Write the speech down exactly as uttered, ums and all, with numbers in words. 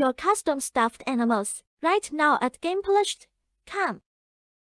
your custom stuffed animals right now at Game Plush dot com.